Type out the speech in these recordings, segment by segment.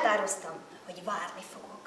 elhatároztam, hogy várni fogok.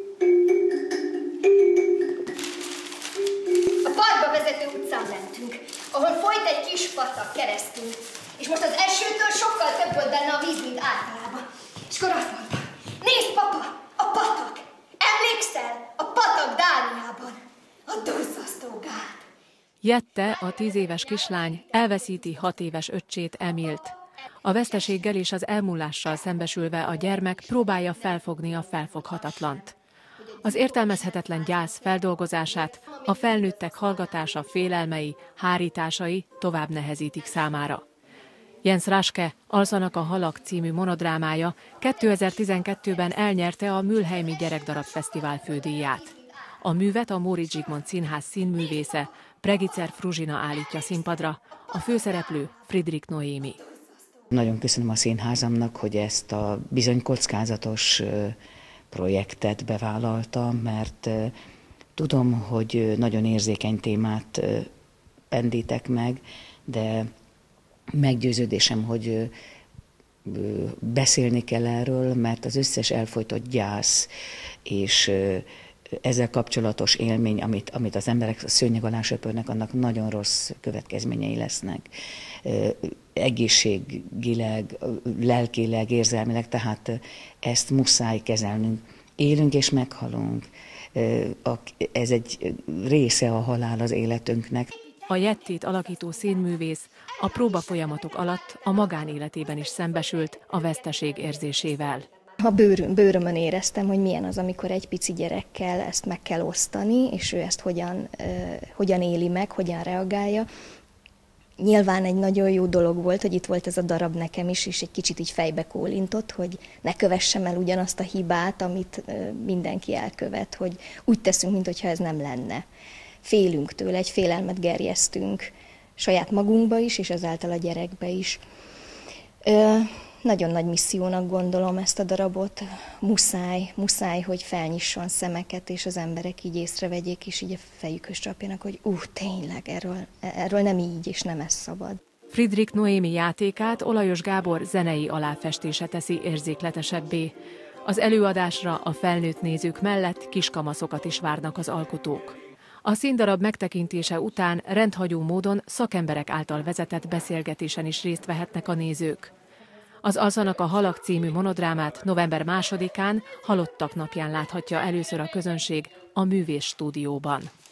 A parkba vezető utcán mentünk, ahol folyt egy kis patak keresztül, és most az esőtől sokkal több volt benne a víz, mint általában. És akkor azt mondta, nézd papa, a patak! Emlékszel? A patak Dániában. A duzzasztó gát. Jette, a 10 éves kislány elveszíti 6 éves öccsét, Emilt. A veszteséggel és az elmúlással szembesülve a gyermek próbálja felfogni a felfoghatatlant. Az értelmezhetetlen gyász feldolgozását a felnőttek hallgatása, félelmei, hárításai tovább nehezítik számára. Jens Raschke, Alszanak a halak című monodrámája 2012-ben elnyerte a Mülheimi Gyerekdarabfesztivál fődíját. A művet a Móricz Zsigmond Színház színművésze, Pregicer Fruzsina állítja színpadra, a főszereplő Friedrich Noémi. Nagyon köszönöm a színházamnak, hogy ezt a bizony kockázatos projektet bevállalta, mert tudom, hogy nagyon érzékeny témát pendítek meg, de meggyőződésem, hogy beszélni kell erről, mert az összes elfojtott gyász és ezzel kapcsolatos élmény, amit az emberek szőnyeg alá söpörnek, annak nagyon rossz következményei lesznek. Egészségileg, lelkileg, érzelmileg, tehát ezt muszáj kezelnünk. Élünk és meghalunk. Ez egy része a halál az életünknek. A Jettit alakító színművész a próbafolyamatok alatt a magánéletében is szembesült a veszteség érzésével. A bőrömön éreztem, hogy milyen az, amikor egy pici gyerekkel ezt meg kell osztani, és ő ezt hogyan éli meg, hogyan reagálja. Nyilván egy nagyon jó dolog volt, hogy itt volt ez a darab nekem is, és egy kicsit így fejbe kólintott, hogy ne kövessem el ugyanazt a hibát, amit mindenki elkövet, hogy úgy teszünk, mintha ez nem lenne. Félünk tőle, egy félelmet gerjesztünk saját magunkba is, és ezáltal a gyerekbe is. Nagyon nagy missziónak gondolom ezt a darabot. Muszáj, hogy felnyisson szemeket, és az emberek így észrevegyék, és így a fejükhöz csapjanak, hogy tényleg, erről nem így, és nem ez szabad. Friedrich Noémi játékát Olajos Gábor zenei aláfestése teszi érzékletesebbé. Az előadásra a felnőtt nézők mellett kiskamaszokat is várnak az alkotók. A színdarab megtekintése után rendhagyó módon szakemberek által vezetett beszélgetésen is részt vehetnek a nézők. Az Alszanak a halak című monodrámát november 2-án, Halottak napján láthatja először a közönség a Művész Stúdióban.